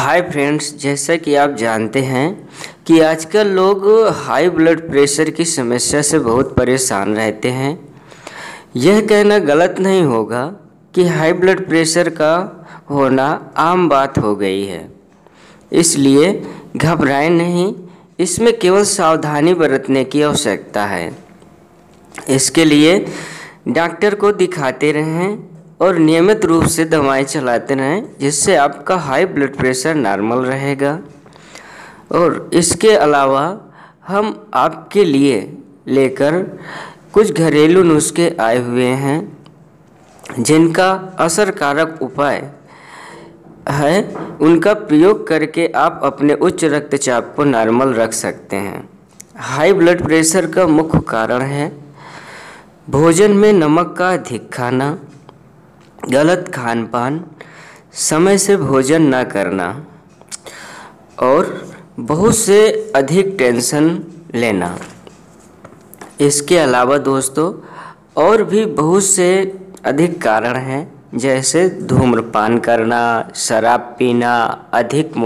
Hi friends, जैसा कि आप जानते हैं कि आजकल लोग हाई ब्लड प्रेशर की समस्या से बहुत परेशान रहते हैं। यह कहना गलत नहीं होगा कि हाई ब्लड प्रेशर का होना आम बात हो गई है, इसलिए घबराएं नहीं। इसमें केवल सावधानी बरतने की आवश्यकता है। इसके लिए डॉक्टर को दिखाते रहें और नियमित रूप से दवाएं चलाते रहें, जिससे आपका हाई ब्लड प्रेशर नॉर्मल रहेगा। और इसके अलावा हम आपके लिए लेकर कुछ घरेलू नुस्खे आए हुए हैं, जिनका असरकारक उपाय है। उनका प्रयोग करके आप अपने उच्च रक्तचाप को नॉर्मल रख सकते हैं। हाई ब्लड प्रेशर का मुख्य कारण है भोजन में नमक का अधिक खाना, गलत खान पान, समय से भोजन न करना और बहुत से अधिक टेंशन लेना। इसके अलावा दोस्तों और भी बहुत से अधिक कारण हैं, जैसे धूम्रपान करना, शराब पीना, अधिक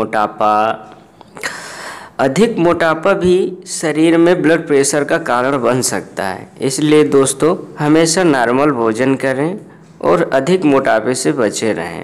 मोटापा भी शरीर में ब्लड प्रेशर का कारण बन सकता है। इसलिए दोस्तों हमेशा नॉर्मल भोजन करें और अधिक मोटापे से बचे रहें।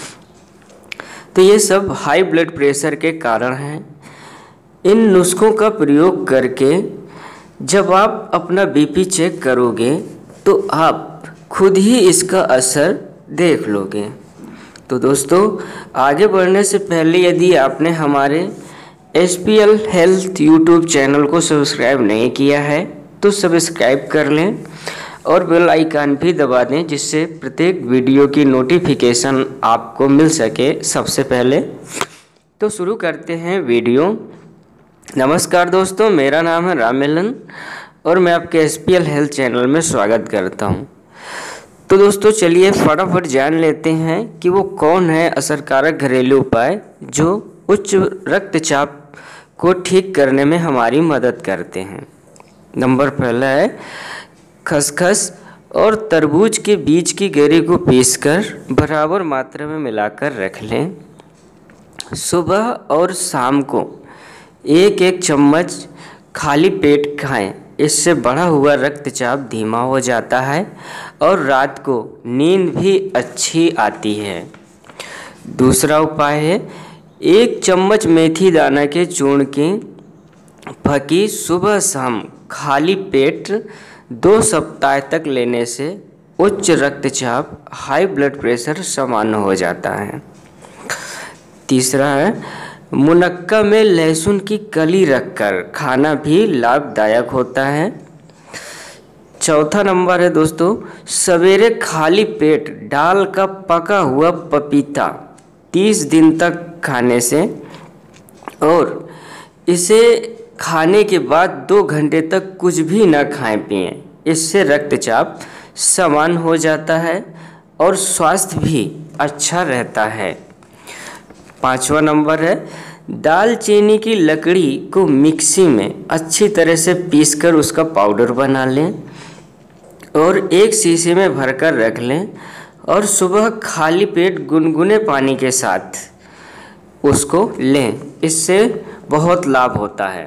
तो ये सब हाई ब्लड प्रेशर के कारण हैं। इन नुस्खों का प्रयोग करके जब आप अपना बीपी चेक करोगे तो आप खुद ही इसका असर देख लोगे। तो दोस्तों आगे बढ़ने से पहले यदि आपने हमारे SPL हेल्थ यूट्यूब चैनल को सब्सक्राइब नहीं किया है तो सब्सक्राइब कर लें और बेल आइकन भी दबा दें, जिससे प्रत्येक वीडियो की नोटिफिकेशन आपको मिल सके सबसे पहले। तो शुरू करते हैं वीडियो। नमस्कार दोस्तों, मेरा नाम है राममिलन और मैं आपके SPL हेल्थ चैनल में स्वागत करता हूं। तो दोस्तों चलिए फटाफट जान लेते हैं कि वो कौन है असरकारक घरेलू उपाय जो उच्च रक्तचाप को ठीक करने में हमारी मदद करते हैं। नंबर पहला है खसखस और तरबूज के बीज की गिरी को पीसकर बराबर मात्रा में मिलाकर रख लें। सुबह और शाम को एक एक चम्मच खाली पेट खाएं। इससे बढ़ा हुआ रक्तचाप धीमा हो जाता है और रात को नींद भी अच्छी आती है। दूसरा उपाय है 1 चम्मच मेथी दाना के चूर्ण की फकी सुबह शाम खाली पेट 2 सप्ताह तक लेने से उच्च रक्तचाप, हाई ब्लड प्रेशर सामान्य हो जाता है। तीसरा है मुनक्का में लहसुन की कली रखकर खाना भी लाभदायक होता है। चौथा नंबर है दोस्तों सवेरे खाली पेट डाल का पका हुआ पपीता 30 दिन तक खाने से और इसे खाने के बाद 2 घंटे तक कुछ भी न खाएं पिएं। इससे रक्तचाप सामान्य हो जाता है और स्वास्थ्य भी अच्छा रहता है। पांचवा नंबर है दालचीनी की लकड़ी को मिक्सी में अच्छी तरह से पीसकर उसका पाउडर बना लें और एक शीशे में भरकर रख लें और सुबह खाली पेट गुनगुने पानी के साथ उसको लें। इससे बहुत लाभ होता है।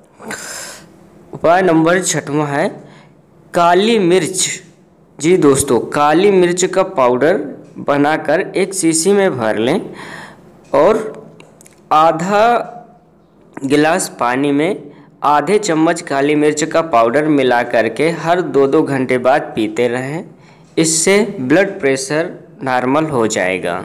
उपाय नंबर 6वां है काली मिर्च। जी दोस्तों, काली मिर्च का पाउडर बनाकर एक शीशी में भर लें और आधा गिलास पानी में आधे चम्मच काली मिर्च का पाउडर मिला करके हर 2-2 घंटे बाद पीते रहें। इससे ब्लड प्रेशर नॉर्मल हो जाएगा।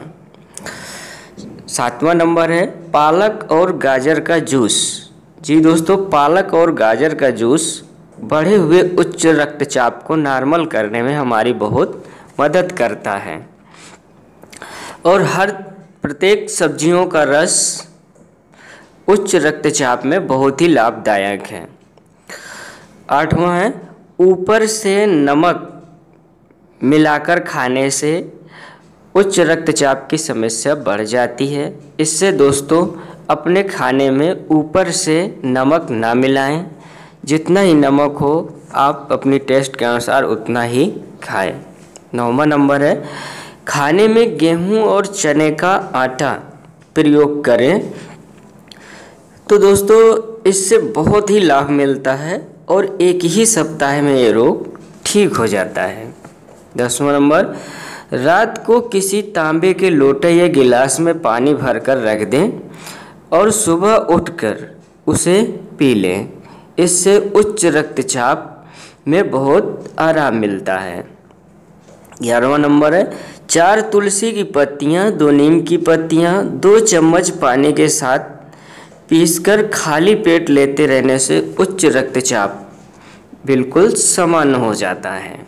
7वां नंबर है पालक और गाजर का जूस। जी दोस्तों, पालक और गाजर का जूस बढ़े हुए उच्च रक्तचाप को नॉर्मल करने में हमारी बहुत मदद करता है और प्रत्येक सब्जियों का रस उच्च रक्तचाप में बहुत ही लाभदायक है। 8वां है ऊपर से नमक मिलाकर खाने से उच्च रक्तचाप की समस्या बढ़ जाती है। इससे दोस्तों अपने खाने में ऊपर से नमक ना मिलाएं। जितना ही नमक हो आप अपनी टेस्ट के अनुसार उतना ही खाएं। 9वां नंबर है खाने में गेहूं और चने का आटा प्रयोग करें तो दोस्तों इससे बहुत ही लाभ मिलता है और एक ही सप्ताह में ये रोग ठीक हो जाता है। 10वां नंबर, रात को किसी तांबे के लोटे या गिलास में पानी भरकर रख दें और सुबह उठकर उसे पी लें। इससे उच्च रक्तचाप में बहुत आराम मिलता है। 11वां नंबर है, 4 तुलसी की पत्तियां, 2 नीम की पत्तियां 2 चम्मच पानी के साथ पीसकर खाली पेट लेते रहने से उच्च रक्तचाप बिल्कुल सामान्य हो जाता है।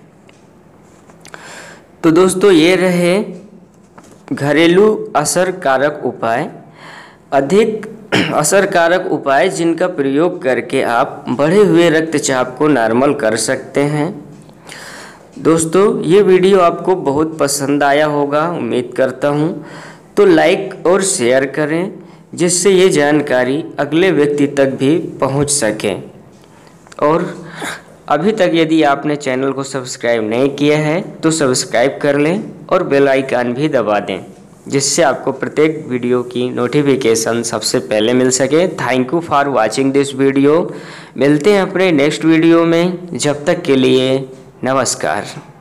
तो दोस्तों ये रहे घरेलू असरकारक उपाय, अधिक असरकारक उपाय जिनका प्रयोग करके आप बढ़े हुए रक्तचाप को नॉर्मल कर सकते हैं। दोस्तों ये वीडियो आपको बहुत पसंद आया होगा, उम्मीद करता हूँ। तो लाइक और शेयर करें जिससे ये जानकारी अगले व्यक्ति तक भी पहुँच सके। और अभी तक यदि आपने चैनल को सब्सक्राइब नहीं किया है तो सब्सक्राइब कर लें और बेल आइकन भी दबा दें जिससे आपको प्रत्येक वीडियो की नोटिफिकेशन सबसे पहले मिल सके। Thank you for watching this video. मिलते हैं अपने नेक्स्ट वीडियो में, जब तक के लिए नमस्कार।